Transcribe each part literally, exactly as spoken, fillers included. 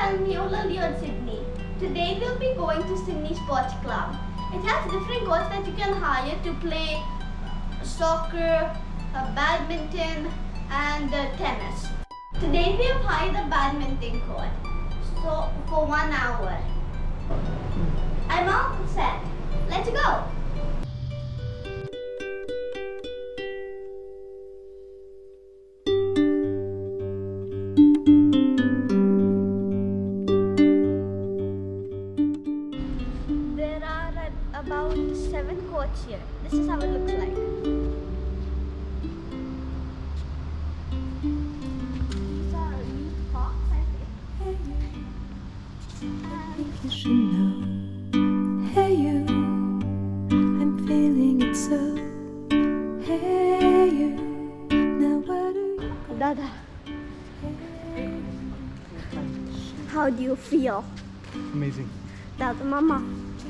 I'm Neola Leon Sydney. Today we'll be going to Sydney Sports Club. It has different courts that you can hire to play soccer, uh, badminton and uh, tennis. Today we have hired a badminton court so for one hour. I'm all set. Let's go. There are uh, about seven courts here. This is how it looks like. These are youth parks, I think. think you should know. Hey you, I'm feeling it so. Hey you, now what are you? Dada, how do you feel? Amazing. Dada, Mama,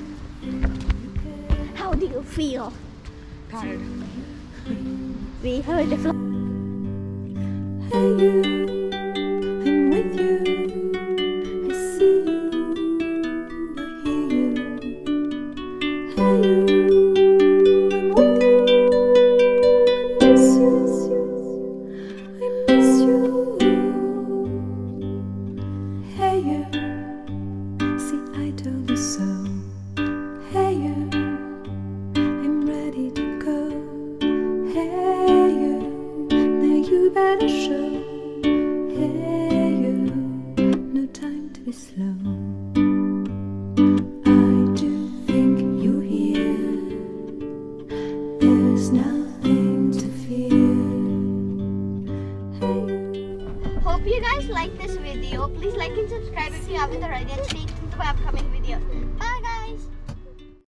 how do you feel? Tired. We heard the fl- Hey you, I'm with you. I see you, I hear you. Hey you, I'm with you. I miss you, I miss you. Hey you, see I told you so. Hey you, I'm ready to go. Hey you, now you better show. Hey you, no time to be slow. I do think you're here. There's nothing to fear. Hey you. Hope you guys like this video. Please like and subscribe if you haven't already, and stay tuned for my upcoming video. Bye!